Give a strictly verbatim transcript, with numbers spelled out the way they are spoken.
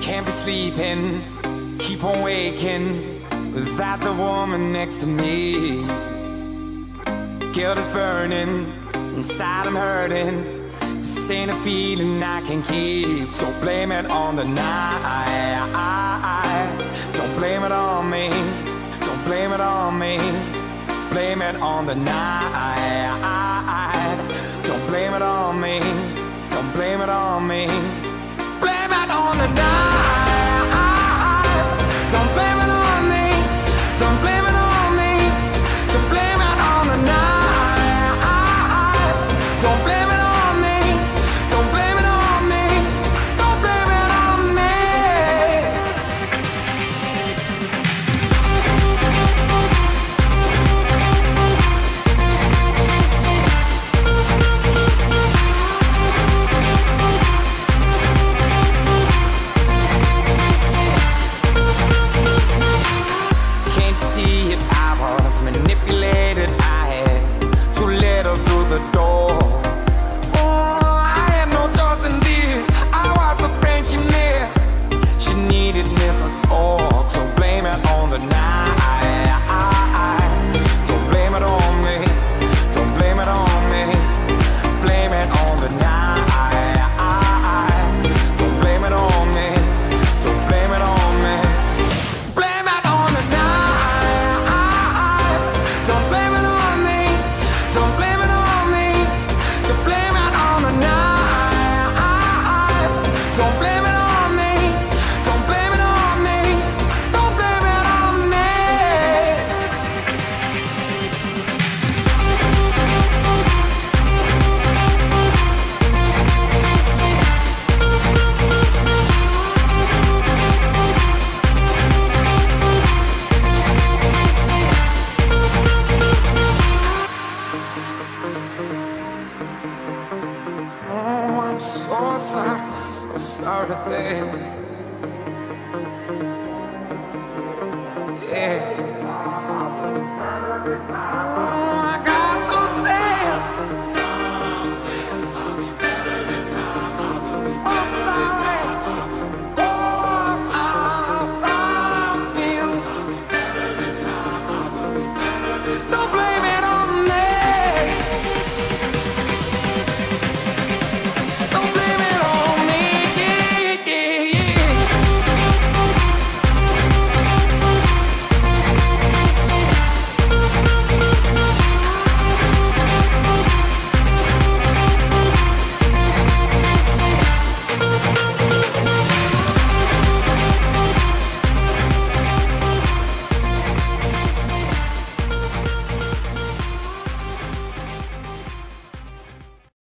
Can't be sleeping, keep on waking without the woman next to me. Guilt is burning, inside I'm hurting. This ain't a feeling I can keep. So blame it on the night. Don't blame it on me. Don't blame it on me. Blame it on the night. Don't blame it on me. Don't blame it on me. Blame it on the night. Don't blame it on me. Don't blame it on me. So blame it on the night. Don't blame it on me. Don't blame it on me. Don't blame it on me. Can't you see it? I was manipulated. I had too little through the door. Oh, I had no choice in this. I was the brain she missed. She needed mental talk. So blame it on the night. Don't blame it on me. Don't blame it on me. Blame it on the night. Don't blame it on me. Don't blame it on me. Blame it on the night. Don't blame it on me. Don't blame it on me. So blame it on the night. Don't blame it on me. Don't blame it on me. Don't blame it on me. Oh, I'm so sorry, so sorry, baby. Yeah.